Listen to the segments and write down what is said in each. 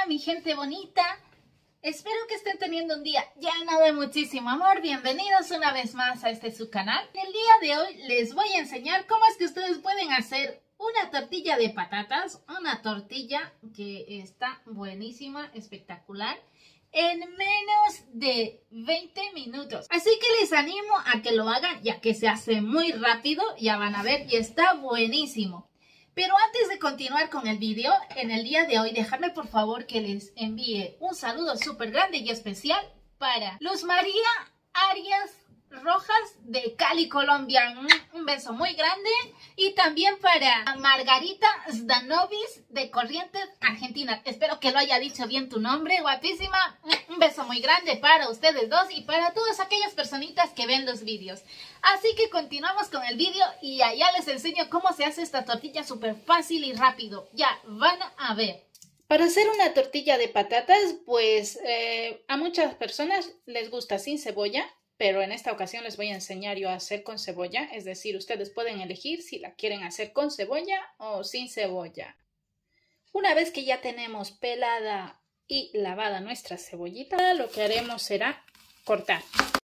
mi gente bonita? Espero que estén teniendo un día lleno de muchísimo amor. Bienvenidos una vez más a su canal. El día de hoy les voy a enseñar cómo es que ustedes pueden hacer una tortilla de patatas. Una tortilla que está buenísima, espectacular, en menos de 20 minutos. Así que les animo a que lo hagan, ya que se hace muy rápido. Ya van a ver, y está buenísimo. Pero antes de continuar con el vídeo, en el día de hoy, dejadme por favor que les envíe un saludo súper grande y especial para Luz María Arias Rojas de Cali, Colombia. Un beso muy grande. Y también para Margarita Zdanovis de Corrientes, Argentina. Espero que lo haya dicho bien tu nombre, guapísima. Un beso muy grande para ustedes dos y para todas aquellas personitas que ven los vídeos. Así que continuamos con el vídeo y allá les enseño cómo se hace esta tortilla súper fácil y rápido. Ya van a ver. Para hacer una tortilla de patatas, pues a muchas personas les gusta sin cebolla, pero en esta ocasión les voy a enseñar yo a hacer con cebolla. Es decir, ustedes pueden elegir si la quieren hacer con cebolla o sin cebolla. Una vez que ya tenemos pelada y lavada nuestra cebollita, lo que haremos será cortar.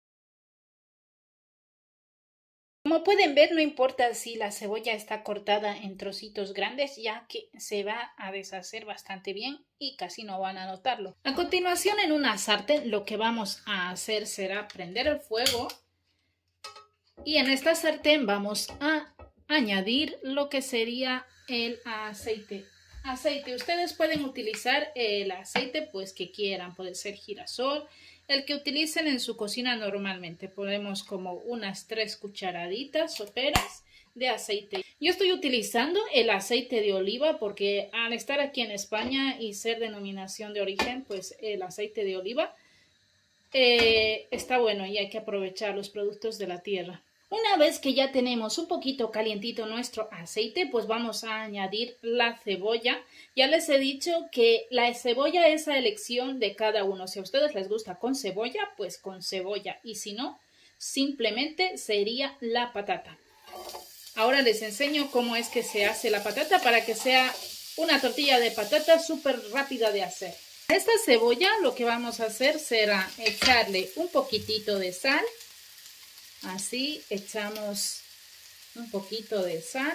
Como pueden ver, no importa si la cebolla está cortada en trocitos grandes, ya que se va a deshacer bastante bien y casi no van a notarlo. A continuación, en una sartén lo que vamos a hacer será prender el fuego y en esta sartén vamos a añadir lo que sería el aceite. Ustedes pueden utilizar el aceite pues que quieran, puede ser girasol, el que utilicen en su cocina normalmente. Ponemos como unas 3 cucharaditas soperas de aceite. Yo estoy utilizando el aceite de oliva porque al estar aquí en España y ser denominación de origen, pues el aceite de oliva está bueno y hay que aprovechar los productos de la tierra. Una vez que ya tenemos un poquito calientito nuestro aceite, pues vamos a añadir la cebolla. Ya les he dicho que la cebolla es a elección de cada uno. Si a ustedes les gusta con cebolla, pues con cebolla. Y si no, simplemente sería la patata. Ahora les enseño cómo es que se hace la patata para que sea una tortilla de patata súper rápida de hacer. A esta cebolla lo que vamos a hacer será echarle un poquitito de sal. Así echamos un poquito de sal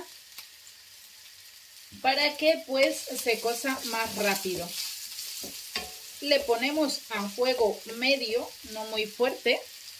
para que pues se cosa más rápido. Le ponemos a fuego medio, no muy fuerte.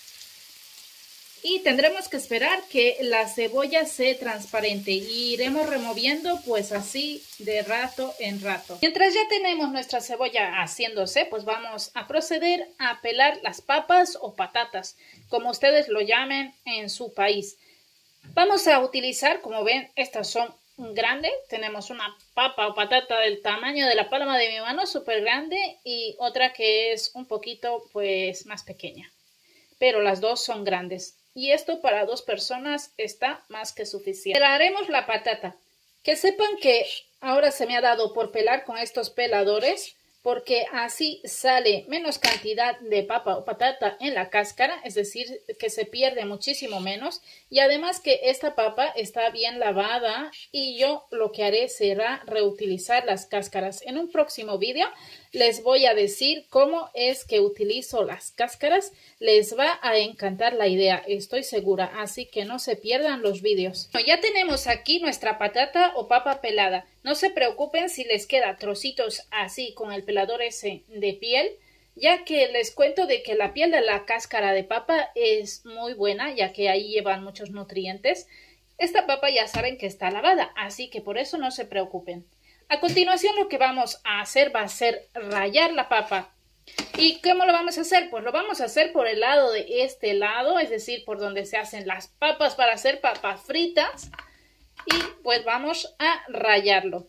Y tendremos que esperar que la cebolla sea transparente y iremos removiendo pues así de rato en rato. Mientras ya tenemos nuestra cebolla haciéndose, pues vamos a proceder a pelar las papas o patatas, como ustedes lo llamen en su país. Vamos a utilizar, como ven, estas son grandes. Tenemos una papa o patata del tamaño de la palma de mi mano, súper grande, y otra que es un poquito pues más pequeña. Pero las dos son grandes. Y esto para 2 personas está más que suficiente. Pelaremos la patata. Que sepan que ahora se me ha dado por pelar con estos peladores, porque así sale menos cantidad de papa o patata en la cáscara, es decir, que se pierde muchísimo menos. Y además que esta papa está bien lavada y yo lo que haré será reutilizar las cáscaras. En un próximo vídeo les voy a decir cómo es que utilizo las cáscaras. Les va a encantar la idea, estoy segura, así que no se pierdan los vídeos. Bueno, ya tenemos aquí nuestra patata o papa pelada. No se preocupen si les queda trocitos así con el pelador ese de piel, ya que les cuento de que la piel de la cáscara de papa es muy buena, ya que ahí llevan muchos nutrientes. Esta papa ya saben que está lavada, así que por eso no se preocupen. A continuación lo que vamos a hacer va a ser rallar la papa. ¿Y cómo lo vamos a hacer? Pues lo vamos a hacer por el lado de este lado, es decir, por donde se hacen las papas para hacer papas fritas. Y pues vamos a rallarlo.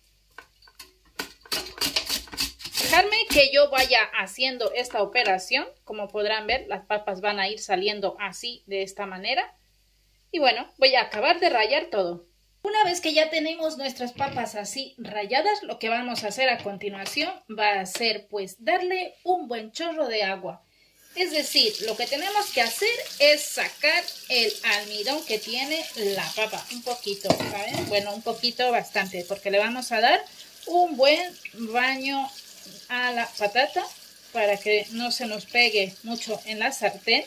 Dejarme que yo vaya haciendo esta operación. Como podrán ver, las papas van a ir saliendo así, de esta manera. Y bueno, voy a acabar de rallar todo. Una vez que ya tenemos nuestras papas así ralladas, lo que vamos a hacer a continuación va a ser pues darle un buen chorro de agua. Es decir, lo que tenemos que hacer es sacar el almidón que tiene la papa. Un poquito, ¿saben? Bueno, un poquito bastante, porque le vamos a dar un buen baño a la patata para que no se nos pegue mucho en la sartén.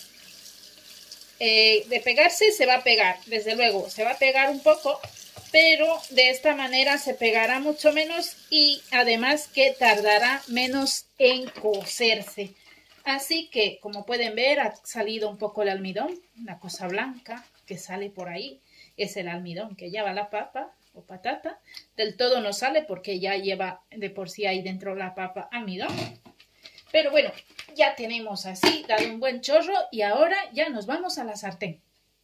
De pegarse se va a pegar, desde luego, se va a pegar un poco, pero de esta manera se pegará mucho menos y además que tardará menos en cocerse. Así que, como pueden ver, ha salido un poco el almidón, una cosa blanca que sale por ahí, es el almidón que lleva la papa o patata. Del todo no sale porque ya lleva de por sí ahí dentro la papa almidón. Pero bueno, ya tenemos así, dado un buen chorro y ahora ya nos vamos a la sartén.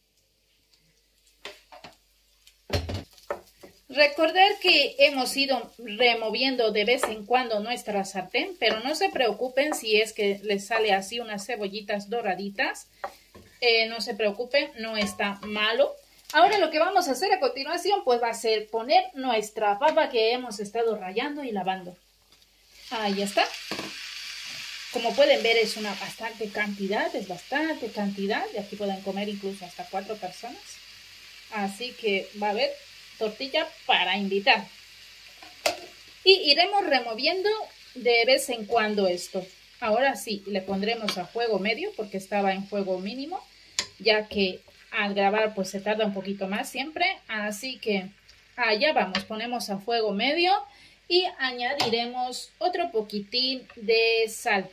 Recordar que hemos ido removiendo de vez en cuando nuestra sartén, pero no se preocupen si es que les sale así unas cebollitas doraditas. No se preocupen, no está malo. Ahora lo que vamos a hacer a continuación pues va a ser poner nuestra papa que hemos estado rallando y lavando. Ahí está. Como pueden ver es una bastante cantidad, y aquí pueden comer incluso hasta 4 personas. Así que va a haber tortilla para invitar. Y iremos removiendo de vez en cuando esto. Ahora sí, le pondremos a fuego medio porque estaba en fuego mínimo, ya que al grabar pues se tarda un poquito más siempre. Así que allá vamos, ponemos a fuego medio y añadiremos otro poquitín de sal.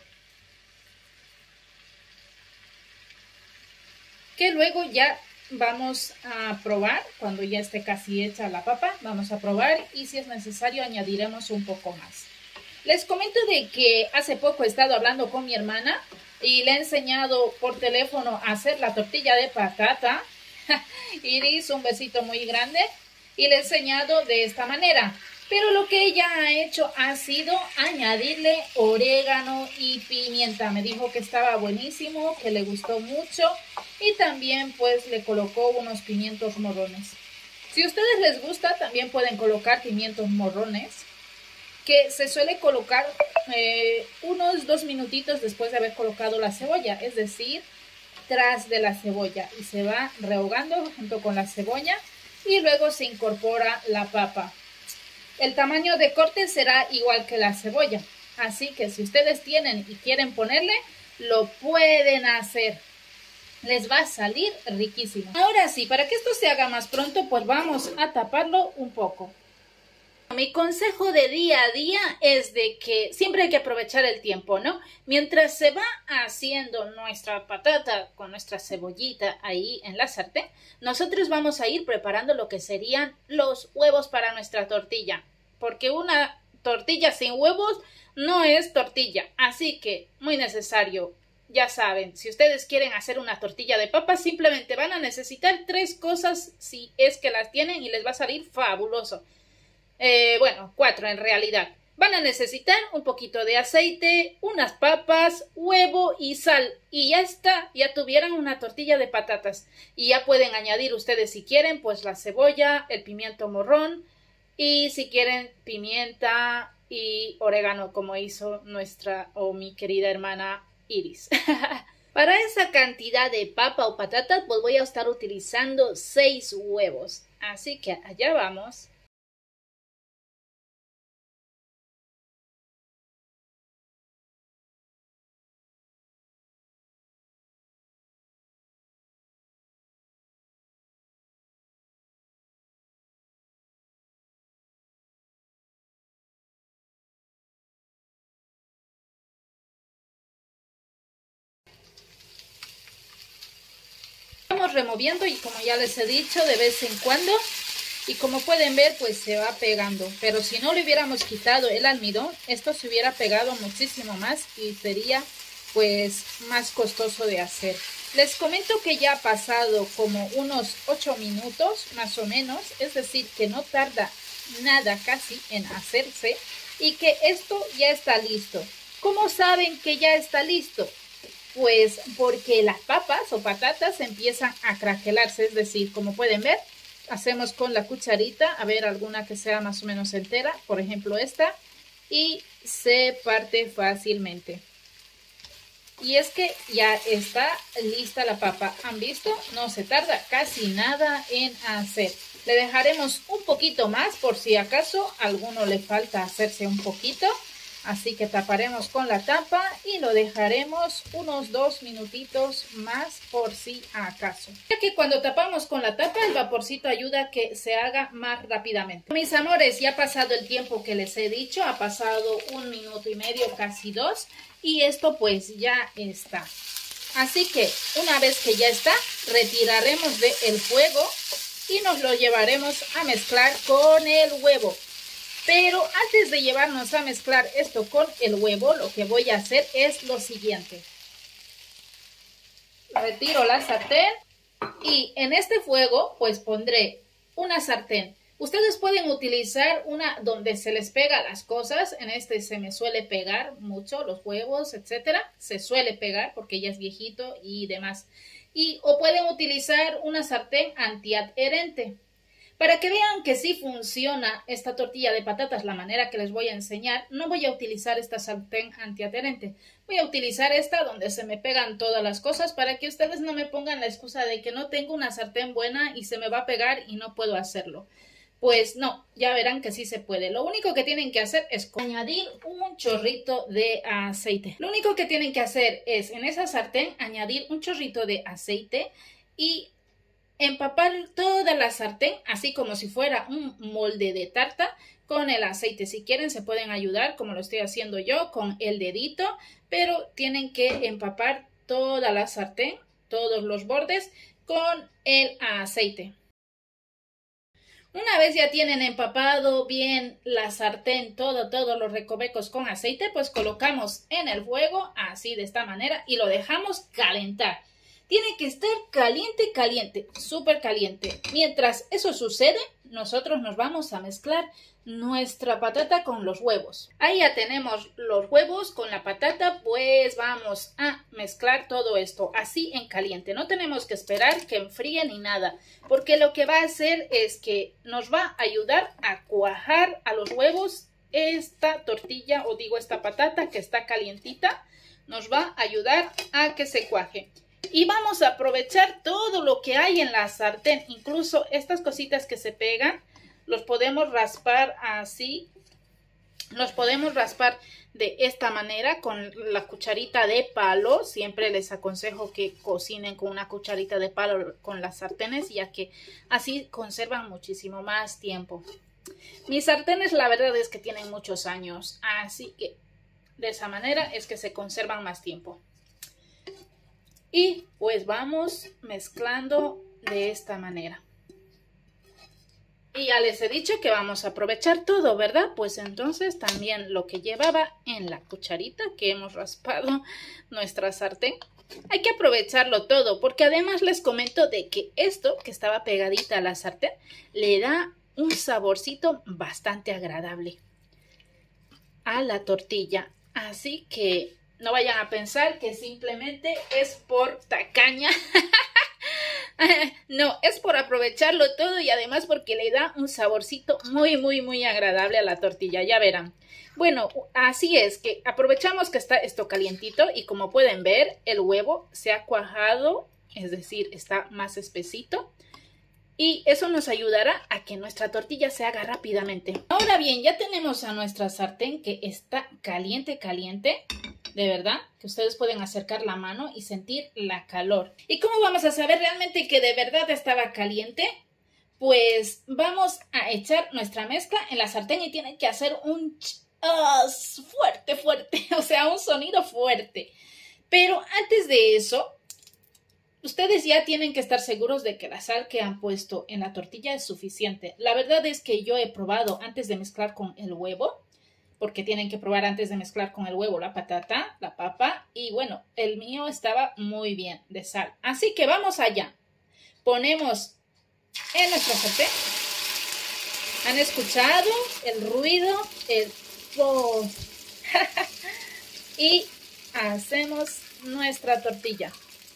Que luego ya vamos a probar, cuando ya esté casi hecha la papa, vamos a probar y si es necesario añadiremos un poco más. Les comento de que hace poco he estado hablando con mi hermana y le he enseñado por teléfono a hacer la tortilla de patata. Iris, un besito muy grande, y le he enseñado de esta manera. Pero lo que ella ha hecho ha sido añadirle orégano y pimienta. Me dijo que estaba buenísimo, que le gustó mucho y también pues le colocó unos pimientos morrones. Si a ustedes les gusta, también pueden colocar pimientos morrones, que se suele colocar unos 2 minutitos después de haber colocado la cebolla, es decir, tras de la cebolla, y se va rehogando junto con la cebolla y luego se incorpora la papa. El tamaño de corte será igual que la cebolla, así que si ustedes tienen y quieren ponerle, lo pueden hacer. Les va a salir riquísimo. Ahora sí, para que esto se haga más pronto, pues vamos a taparlo un poco. Mi consejo de día a día es de que siempre hay que aprovechar el tiempo, ¿no? Mientras se va haciendo nuestra patata con nuestra cebollita ahí en la sartén, nosotros vamos a ir preparando lo que serían los huevos para nuestra tortilla. Porque una tortilla sin huevos no es tortilla. Así que, muy necesario. Ya saben, si ustedes quieren hacer una tortilla de papas, simplemente van a necesitar 3 cosas si es que las tienen y les va a salir fabuloso. Bueno, 4 en realidad. Van a necesitar un poquito de aceite, unas papas, huevo y sal. Y ya está, ya tuvieran una tortilla de patatas. Y ya pueden añadir ustedes si quieren, pues la cebolla, el pimiento morrón y si quieren pimienta y orégano como hizo nuestra o mi querida hermana Iris. Para esa cantidad de papa o patatas, pues voy a estar utilizando 6 huevos. Así que allá vamos. Vamos removiendo y como ya les he dicho, de vez en cuando, y como pueden ver pues se va pegando, pero si no le hubiéramos quitado el almidón, esto se hubiera pegado muchísimo más y sería pues más costoso de hacer. Les comento que ya ha pasado como unos 8 minutos más o menos, es decir que no tarda nada casi en hacerse y que esto ya está listo. ¿Cómo saben que ya está listo? Pues porque las papas o patatas empiezan a craquelarse, es decir, como pueden ver, hacemos con la cucharita, a ver alguna que sea más o menos entera, por ejemplo esta, y se parte fácilmente. Y es que ya está lista la papa, ¿han visto? No se tarda casi nada en hacer. Le dejaremos un poquito más por si acaso a alguno le falta hacerse un poquito. Así que taparemos con la tapa y lo dejaremos unos 2 minutitos más por si acaso. Ya que cuando tapamos con la tapa el vaporcito ayuda a que se haga más rápidamente. Mis amores, ya ha pasado el tiempo que les he dicho, ha pasado 1 minuto y medio, casi 2, y esto pues ya está. Así que una vez que ya está, retiraremos del fuego y nos lo llevaremos a mezclar con el huevo. Pero antes de llevarnos a mezclar esto con el huevo, lo que voy a hacer es lo siguiente. Retiro la sartén y en este fuego pues pondré una sartén. Ustedes pueden utilizar una donde se les pega las cosas. En este se me suele pegar mucho los huevos, etcétera. Se suele pegar porque ya es viejito y demás. O pueden utilizar una sartén antiadherente. Para que vean que sí funciona esta tortilla de patatas, la manera que les voy a enseñar, no voy a utilizar esta sartén antiadherente. Voy a utilizar esta donde se me pegan todas las cosas para que ustedes no me pongan la excusa de que no tengo una sartén buena y se me va a pegar y no puedo hacerlo. Pues no, ya verán que sí se puede. Lo único que tienen que hacer es añadir un chorrito de aceite. Lo único que tienen que hacer es en esa sartén añadir un chorrito de aceite y empapar toda la sartén, así como si fuera un molde de tarta, con el aceite. Si quieren se pueden ayudar, como lo estoy haciendo yo, con el dedito, pero tienen que empapar toda la sartén, todos los bordes, con el aceite. Una vez ya tienen empapado bien la sartén, todos los recovecos con aceite, pues colocamos en el fuego, así de esta manera, y lo dejamos calentar. Tiene que estar caliente, caliente, súper caliente. Mientras eso sucede, nosotros nos vamos a mezclar nuestra patata con los huevos. Ahí ya tenemos los huevos con la patata, pues vamos a mezclar todo esto así en caliente. No tenemos que esperar que enfríe ni nada, porque lo que va a hacer es que nos va a ayudar a cuajar a los huevos esta tortilla, o digo esta patata que está calientita, nos va a ayudar a que se cuaje. Y vamos a aprovechar todo lo que hay en la sartén, incluso estas cositas que se pegan, los podemos raspar así, los podemos raspar de esta manera con la cucharita de palo. Siempre les aconsejo que cocinen con una cucharita de palo con las sartenes, ya que así conservan muchísimo más tiempo. Mis sartenes la verdad es que tienen muchos años, así que de esa manera es que se conservan más tiempo. Y pues vamos mezclando de esta manera. Y ya les he dicho que vamos a aprovechar todo, ¿verdad? Pues entonces también lo que llevaba en la cucharita que hemos raspado nuestra sartén, hay que aprovecharlo todo, porque además les comento de que esto que estaba pegadita a la sartén le da un saborcito bastante agradable a la tortilla. Así que no vayan a pensar que simplemente es por tacaña. No, es por aprovecharlo todo y además porque le da un saborcito muy agradable a la tortilla, ya verán. Bueno, así es que aprovechamos que está esto calientito y como pueden ver, el huevo se ha cuajado, es decir, está más espesito. Y eso nos ayudará a que nuestra tortilla se haga rápidamente. Ahora bien, ya tenemos a nuestra sartén que está caliente. De verdad, que ustedes pueden acercar la mano y sentir la calor. ¿Y cómo vamos a saber realmente que de verdad estaba caliente? Pues vamos a echar nuestra mezcla en la sartén y tiene que hacer un fuerte, o sea, un sonido fuerte. Pero antes de eso, ustedes ya tienen que estar seguros de que la sal que han puesto en la tortilla es suficiente. La verdad es que yo he probado antes de mezclar con el huevo, porque tienen que probar antes de mezclar con el huevo la patata, la papa, y bueno, el mío estaba muy bien de sal. Así que vamos allá. Ponemos en nuestra sartén. ¿Han escuchado el ruido? El y hacemos nuestra tortilla.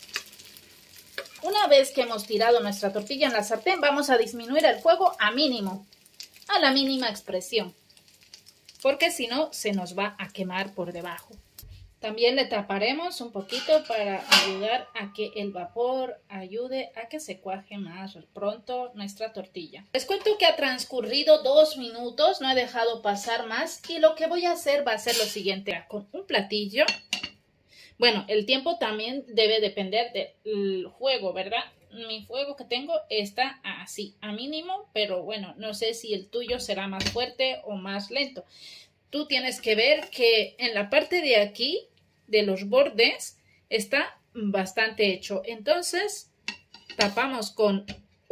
Una vez que hemos tirado nuestra tortilla en la sartén, vamos a disminuir el fuego a mínimo, a la mínima expresión, porque si no se nos va a quemar por debajo. También le taparemos un poquito para ayudar a que el vapor ayude a que se cuaje más pronto nuestra tortilla. Les cuento que ha transcurrido 2 minutos, no he dejado pasar más y lo que voy a hacer va a ser lo siguiente. Con un platillo, bueno, el tiempo también debe depender del fuego, ¿verdad? Mi fuego que tengo está así, a mínimo, pero bueno, no sé si el tuyo será más fuerte o más lento. Tú tienes que ver que en la parte de aquí, de los bordes, está bastante hecho. Entonces, tapamos con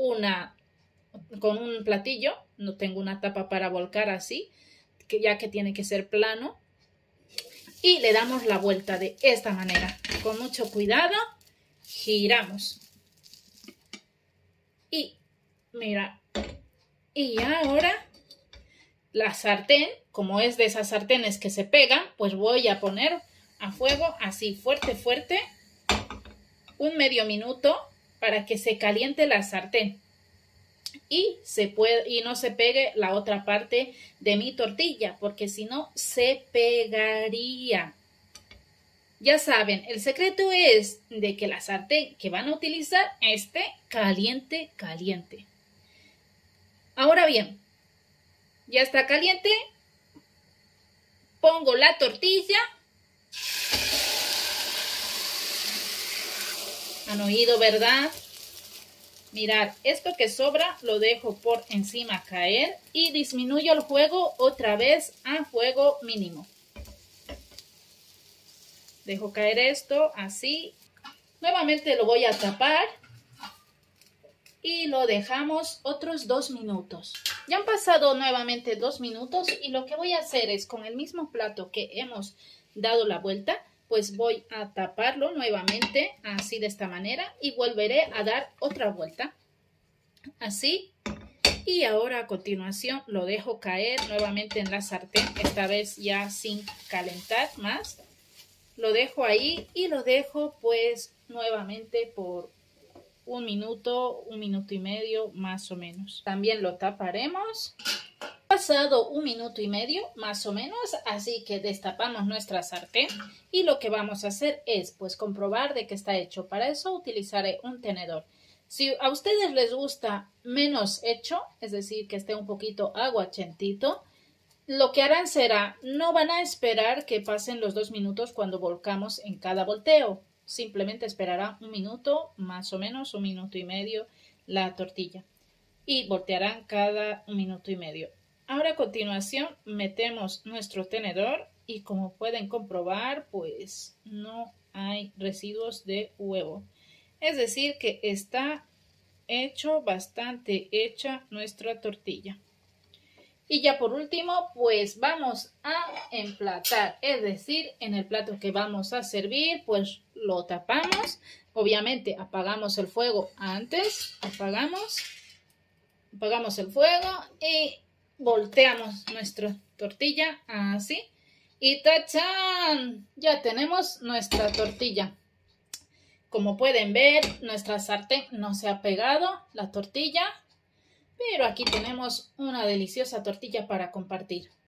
un platillo. No tengo una tapa para volcar así, ya que tiene que ser plano. Y le damos la vuelta de esta manera. Con mucho cuidado, giramos. Y mira, y ahora la sartén, como es de esas sartenes que se pegan, pues voy a poner a fuego así fuerte, fuerte, un medio minuto para que se caliente la sartén y no se pegue la otra parte de mi tortilla, porque si no se pegaría. Ya saben, el secreto es de que la sartén que van a utilizar esté caliente, caliente. Ahora bien, ya está caliente, pongo la tortilla. ¿Han oído, verdad? Mirad, esto que sobra lo dejo por encima caer y disminuyo el fuego otra vez a fuego mínimo. Dejo caer esto así. Nuevamente lo voy a tapar y lo dejamos otros 2 minutos. Ya han pasado nuevamente 2 minutos y lo que voy a hacer es con el mismo plato que hemos dado la vuelta, pues voy a taparlo nuevamente así de esta manera y volveré a dar otra vuelta así. Y ahora a continuación lo dejo caer nuevamente en la sartén, esta vez ya sin calentar más. Lo dejo ahí y lo dejo pues nuevamente por 1 minuto, 1 minuto y medio más o menos. También lo taparemos. Pasado 1 minuto y medio más o menos, así que destapamos nuestra sartén y lo que vamos a hacer es pues comprobar de que está hecho. Para eso utilizaré un tenedor. Si a ustedes les gusta menos hecho, es decir que esté un poquito aguachentito, lo que harán será, no van a esperar que pasen los 2 minutos cuando volcamos en cada volteo. Simplemente esperará 1 minuto, más o menos 1 minuto y medio la tortilla. Y voltearán cada 1 minuto y medio. Ahora a continuación metemos nuestro tenedor y como pueden comprobar, pues no hay residuos de huevo. Es decir que está bastante hecha nuestra tortilla. Y ya por último, pues vamos a emplatar, es decir, en el plato que vamos a servir, pues lo tapamos. Obviamente apagamos el fuego antes, apagamos el fuego y volteamos nuestra tortilla así. Y ¡tachán! Ya tenemos nuestra tortilla. Como pueden ver, nuestra sartén no se ha pegado la tortilla. Pero aquí tenemos una deliciosa tortilla para compartir.